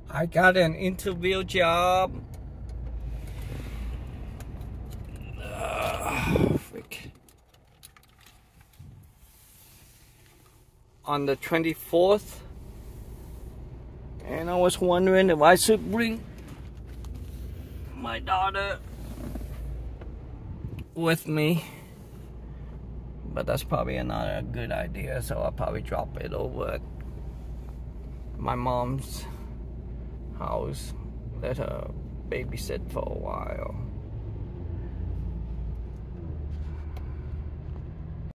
I got an interview job. Frick. On the 24th. And I was wondering if I should bring my daughter with me. But that's probably not a good idea, so I'll probably drop it over at my mom's house. Let her babysit for a while.